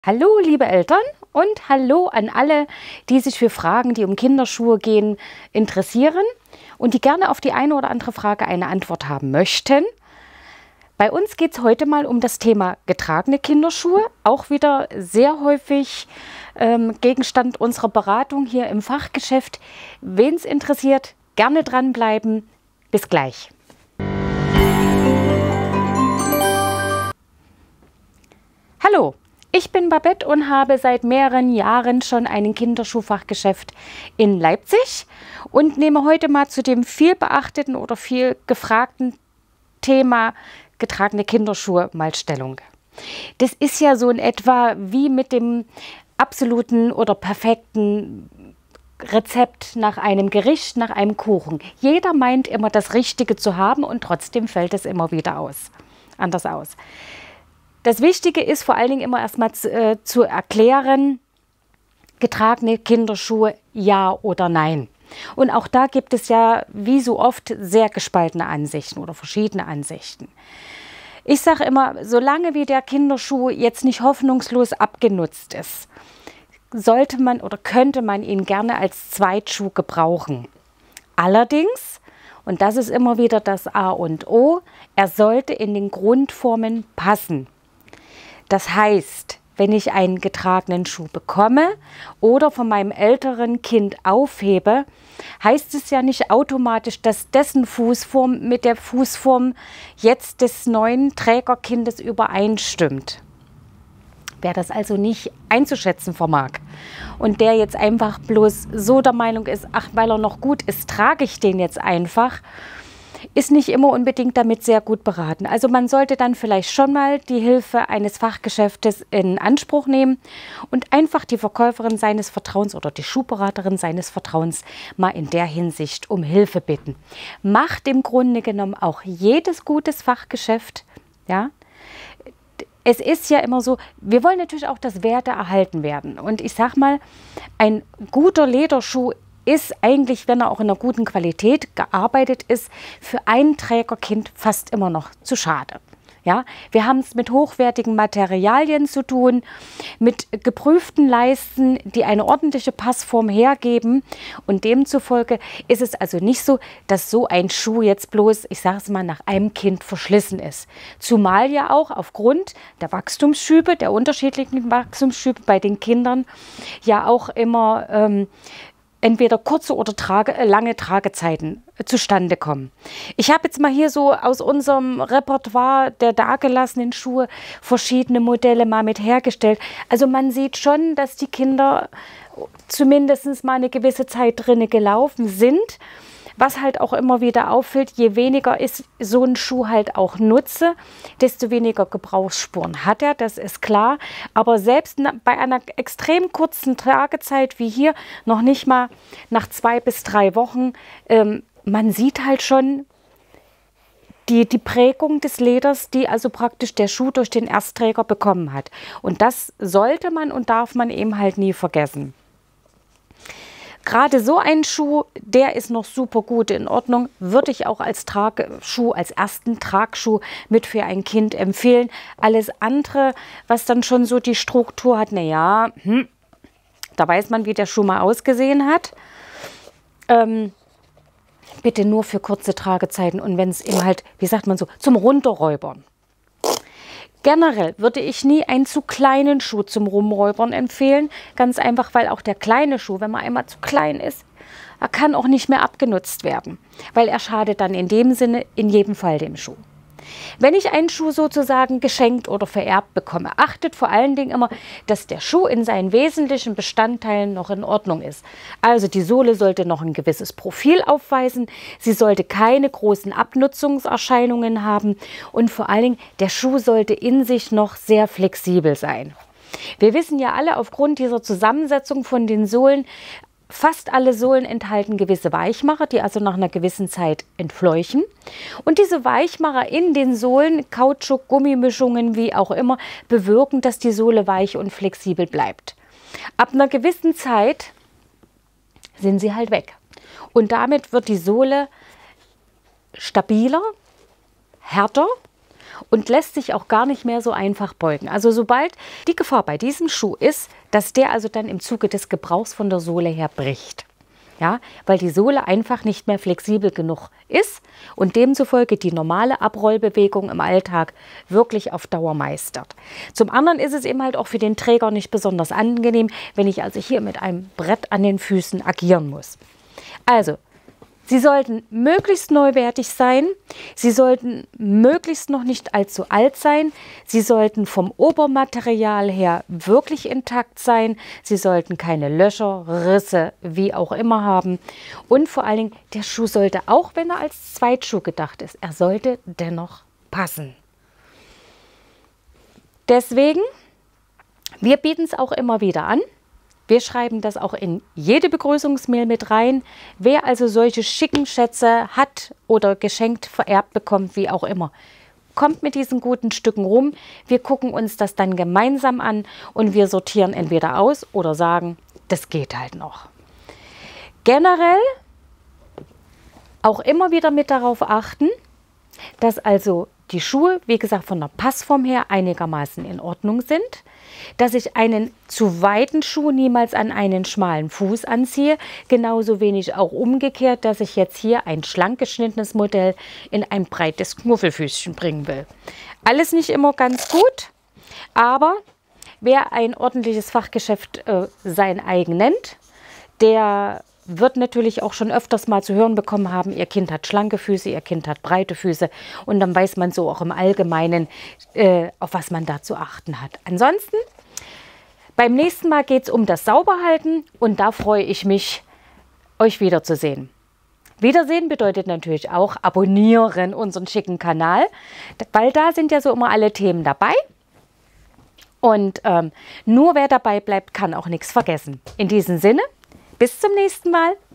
Hallo liebe Eltern und hallo an alle, die sich für Fragen, die um Kinderschuhe gehen, interessieren und die gerne auf die eine oder andere Frage eine Antwort haben möchten. Bei uns geht es heute mal um das Thema getragene Kinderschuhe, auch wieder sehr häufig Gegenstand unserer Beratung hier im Fachgeschäft. Wen es interessiert, gerne dranbleiben. Bis gleich. Hallo. Ich bin Babette und habe seit mehreren Jahren schon ein Kinderschuhfachgeschäft in Leipzig und nehme heute mal zu dem viel beachteten oder viel gefragten Thema getragene Kinderschuhe mal Stellung. Das ist ja so in etwa wie mit dem absoluten oder perfekten Rezept nach einem Gericht, nach einem Kuchen. Jeder meint immer das Richtige zu haben und trotzdem fällt es immer wieder anders aus. Das Wichtige ist vor allen Dingen immer erstmal zu erklären, getragene Kinderschuhe ja oder nein. Und auch da gibt es ja wie so oft sehr gespaltene Ansichten oder verschiedene Ansichten. Ich sage immer, solange wie der Kinderschuh jetzt nicht hoffnungslos abgenutzt ist, sollte man oder könnte man ihn gerne als Zweitschuh gebrauchen. Allerdings, und das ist immer wieder das A und O, er sollte in den Grundformen passen. Das heißt, wenn ich einen getragenen Schuh bekomme oder von meinem älteren Kind aufhebe, heißt es ja nicht automatisch, dass dessen Fußform mit der Fußform jetzt des neuen Trägerkindes übereinstimmt. Wer das also nicht einzuschätzen vermag und der jetzt einfach bloß so der Meinung ist, ach, weil er noch gut ist, trage ich den jetzt einfach, ist nicht immer unbedingt damit sehr gut beraten. Also man sollte dann vielleicht schon mal die Hilfe eines Fachgeschäftes in Anspruch nehmen und einfach die Verkäuferin seines Vertrauens oder die Schuhberaterin seines Vertrauens mal in der Hinsicht um Hilfe bitten. Macht im Grunde genommen auch jedes gutes Fachgeschäft, ja. Es ist ja immer so, wir wollen natürlich auch, dass Werte erhalten werden. Und ich sag mal, ein guter Lederschuh ist eigentlich, wenn er auch in einer guten Qualität gearbeitet ist, für ein Trägerkind fast immer noch zu schade. Ja, wir haben es mit hochwertigen Materialien zu tun, mit geprüften Leisten, die eine ordentliche Passform hergeben. Und demzufolge ist es also nicht so, dass so ein Schuh jetzt bloß, ich sage es mal, nach einem Kind verschlissen ist. Zumal ja auch aufgrund der Wachstumsschübe, der unterschiedlichen Wachstumsschübe bei den Kindern ja auch immer entweder kurze oder lange Tragezeiten zustande kommen. Ich habe jetzt mal hier so aus unserem Repertoire der dagelassenen Schuhe verschiedene Modelle mal mit hergestellt. Also man sieht schon, dass die Kinder zumindest mal eine gewisse Zeit drinne gelaufen sind. Was halt auch immer wieder auffällt, je weniger ist so ein Schuh halt auch nutze, desto weniger Gebrauchsspuren hat er, das ist klar. Aber selbst bei einer extrem kurzen Tragezeit wie hier, noch nicht mal nach 2 bis 3 Wochen, man sieht halt schon die Prägung des Leders, die also praktisch der Schuh durch den Erstträger bekommen hat. Und das sollte man und darf man eben halt nie vergessen. Gerade so ein Schuh, der ist noch super gut in Ordnung, würde ich auch als Tragschuh, als ersten Tragschuh mit für ein Kind empfehlen. Alles andere, was dann schon so die Struktur hat, naja, da weiß man, wie der Schuh mal ausgesehen hat. Bitte nur für kurze Tragezeiten und wenn es eben halt, wie sagt man so, zum Runterräubern. Generell würde ich nie einen zu kleinen Schuh zum Rumräubern empfehlen. Ganz einfach, weil auch der kleine Schuh, wenn man einmal zu klein ist, er kann auch nicht mehr abgenutzt werden. Weil er schadet dann in dem Sinne in jedem Fall dem Schuh. Wenn ich einen Schuh sozusagen geschenkt oder vererbt bekomme, achtet vor allen Dingen immer, dass der Schuh in seinen wesentlichen Bestandteilen noch in Ordnung ist. Also die Sohle sollte noch ein gewisses Profil aufweisen, sie sollte keine großen Abnutzungserscheinungen haben und vor allen Dingen der Schuh sollte in sich noch sehr flexibel sein. Wir wissen ja alle aufgrund dieser Zusammensetzung von den Sohlen, fast alle Sohlen enthalten gewisse Weichmacher, die also nach einer gewissen Zeit entfleuchen. Und diese Weichmacher in den Sohlen, Kautschuk, Gummimischungen, wie auch immer, bewirken, dass die Sohle weich und flexibel bleibt. Ab einer gewissen Zeit sind sie halt weg. Und damit wird die Sohle stabiler, härter und lässt sich auch gar nicht mehr so einfach beugen. Also sobald die Gefahr bei diesem Schuh ist, dass der also dann im Zuge des Gebrauchs von der Sohle her bricht. Ja, weil die Sohle einfach nicht mehr flexibel genug ist und demzufolge die normale Abrollbewegung im Alltag wirklich auf Dauer meistert. Zum anderen ist es eben halt auch für den Träger nicht besonders angenehm, wenn ich also hier mit einem Brett an den Füßen agieren muss. Also, sie sollten möglichst neuwertig sein, sie sollten möglichst noch nicht allzu alt sein, sie sollten vom Obermaterial her wirklich intakt sein, sie sollten keine Löcher, Risse, wie auch immer haben und vor allen Dingen, der Schuh sollte, auch wenn er als Zweitschuh gedacht ist, er sollte dennoch passen. Deswegen, wir bieten es auch immer wieder an. Wir schreiben das auch in jede Begrüßungsmail mit rein. Wer also solche schicken Schätze hat oder geschenkt, vererbt bekommt, wie auch immer, kommt mit diesen guten Stücken rum. Wir gucken uns das dann gemeinsam an und wir sortieren entweder aus oder sagen, das geht halt noch. Generell auch immer wieder mit darauf achten, dass also die Schuhe, wie gesagt, von der Passform her einigermaßen in Ordnung sind, dass ich einen zu weiten Schuh niemals an einen schmalen Fuß anziehe, genauso wenig auch umgekehrt, dass ich jetzt hier ein schlank geschnittenes Modell in ein breites Knuffelfüßchen bringen will. Alles nicht immer ganz gut, aber wer ein ordentliches Fachgeschäft sein eigen nennt, der wird natürlich auch schon öfters mal zu hören bekommen haben, ihr Kind hat schlanke Füße, ihr Kind hat breite Füße und dann weiß man so auch im Allgemeinen, auf was man da zu achten hat. Ansonsten, beim nächsten Mal geht es um das Sauberhalten und da freue ich mich, euch wiederzusehen. Wiedersehen bedeutet natürlich auch abonnieren unseren schicken Kanal, weil da sind ja so immer alle Themen dabei. Und nur wer dabei bleibt, kann auch nichts vergessen. In diesem Sinne, bis zum nächsten Mal.